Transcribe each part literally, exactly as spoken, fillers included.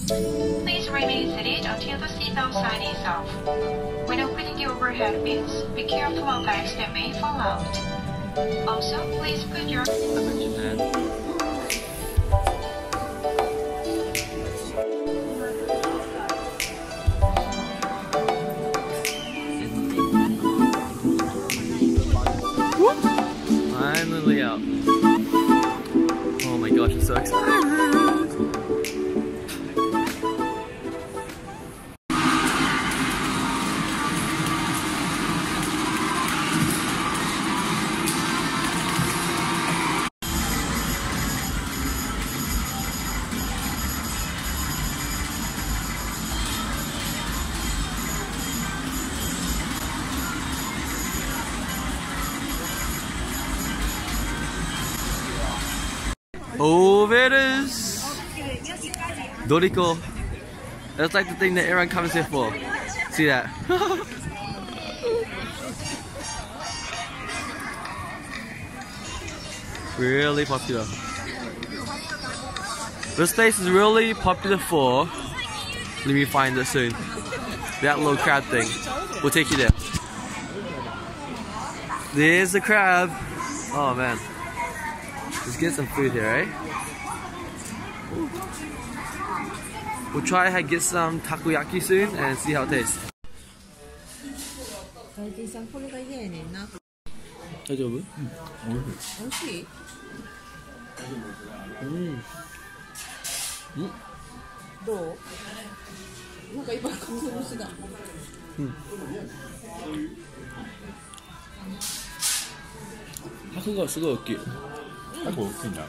Please remain seated until the seatbelt sign is off. When opening the overhead bins, be careful of bags that may fall out. Also, please put your... Finally out. Oh my gosh, I'm so excited. Oh, there it is! Doriko. That's like the thing that everyone comes here for. See that? Really popular. This place is really popular for... Let me find it soon. That little crab thing. We'll take you there. There's the crab. Oh man. Let's get some food here, right? We'll try to get some takoyaki soon and see how it tastes. 大体さんこれが嫌やねんな。 大丈夫？うん、 美味しい？ うん。うん。 どう？なんか今感想してた。 うん。箱がすごい大きい。 箱大きいな。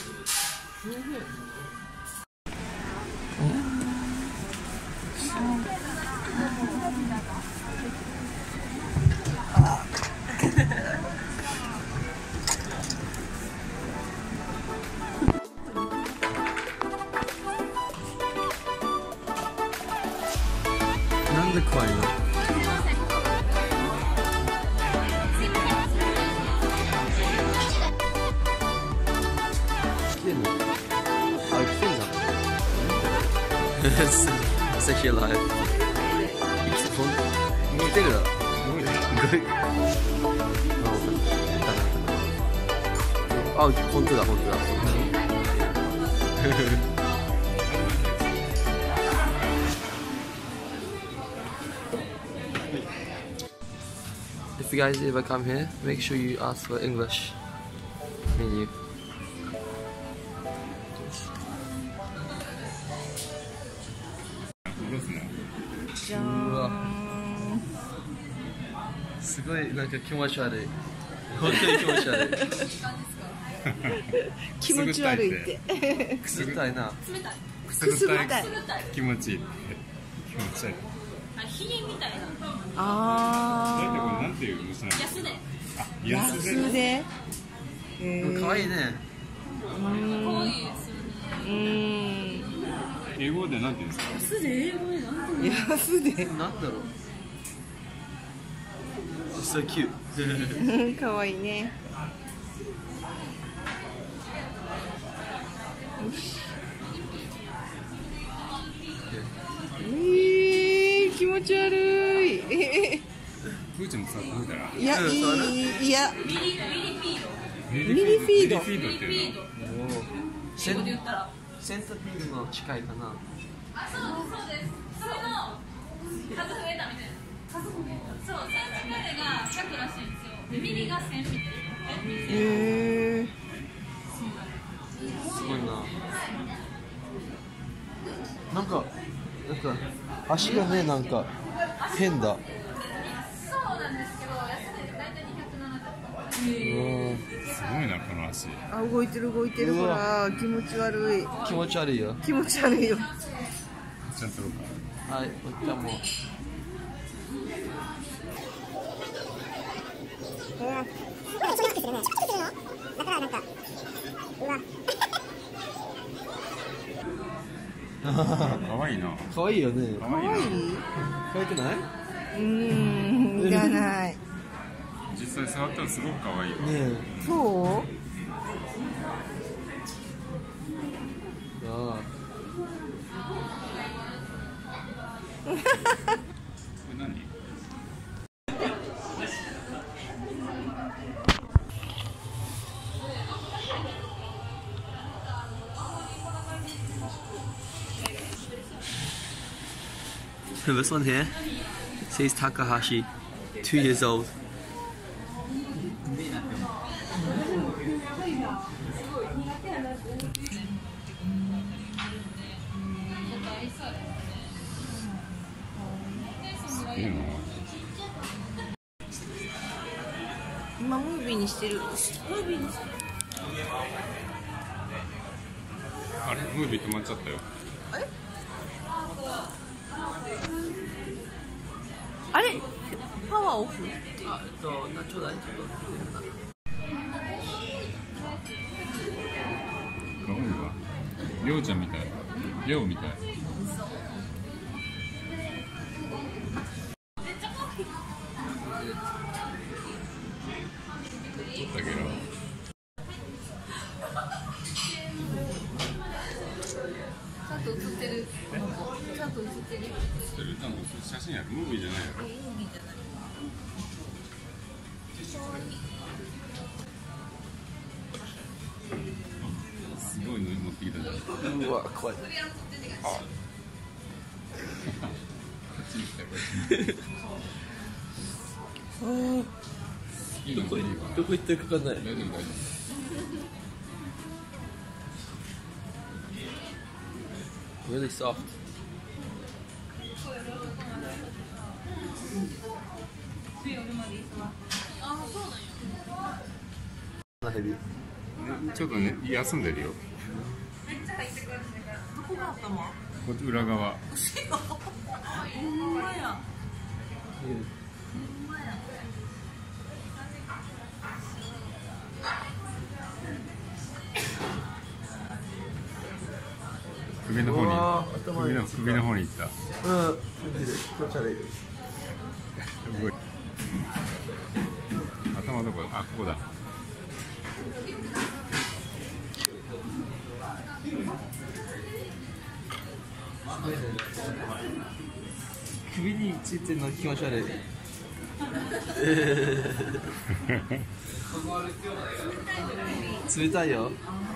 なんで怖いの？It's actually alive. 生きてるだ。あ、本当だ本当だ。If you guys ever come here, make sure you ask for English menu.うわ、すごいなんか気持ち悪い。本当に気持ち悪い。 気持ち悪いって。 くすぐったいな。 くすぐったい。気持ちいい。気持ち悪い。 ひげみたいな。 ああ。これなんていう虫なんですか？ 安で。安で。 可愛いね。 可愛いですよね。 英語でなんていうんですか？ 安で英語でなんていうの？ 安で。 なんだろう。So cute. 可愛いね。えー、気持ち悪い。 プーチンもさ、食べたら。 いや、いい、いや。 ミリミリフィード。 ミリフィード。 ミリフィードっていうの。 センセンタピールの近いかな。 あ、そうそうです。それの数増えたみたいな。数増えた。そう、センチまでがひゃくらしいんですよ。で、ミリがせんみたいな。 へえ。 すごいな。なんか、なんか足がね、なんか変だ。 そうなんですけど、安値で大体にひゃくななじゅう。 すごいなこの足。 あ、動いてる動いてるほら、気持ち悪い。 気持ち悪いよ。 気持ち悪いよ。 ちゃんとろうか。 はい、おっちゃんも。 かわいいな。 かわいいよね。 かわいいな。 かわいくない？ うーん、いらない。 実際触ったらすごくかわいいよ。 ねそう？ ああ。 何？ This one here says Takahashi, two years old. 今ムービーにしてる。ムービーにしてる。 あれムービー止まっちゃったよ。 あれパワーオフ。 あ、えっと、な、ちょうだい、ちょっ可愛いわ。りょうちゃんみたい。りょうみたい。撮ったけど。 ちゃんと映ってる。ちゃんと映ってる。 それちゃんと写真やる。ムービーじゃないやろ。 ムービーじゃない。 すごいの持ってきたじゃん。 と。うわ、怖い。 こっちに来たよこれ。いいのいいかな。 どこ行ってるかわかんない。 大丈夫大丈夫。 Really soft. Heavy. ちょっとね休んでるよ。 どこがあったの？ こっち裏側。 ほんまや。 首の方にうわー頭に首の首の方に行った。 うん。気持ち悪い。 すごい。頭どこ？あ、ここだ。 首についてるの気持ち悪い。冷たいよ。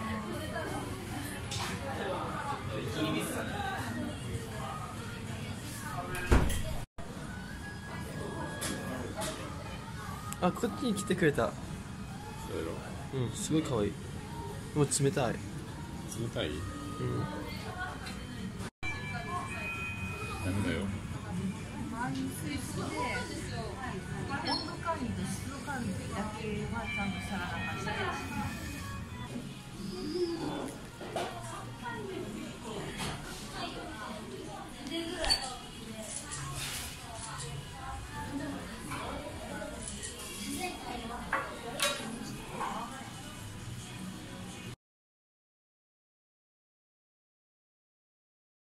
あ、こっちに来てくれた。 そうやろ。 うん、すごい可愛い。でも冷たい。 冷たい？ うん。 ダメだよ。 満水して温度管理と湿度管理だけはちゃんとしたらなかった。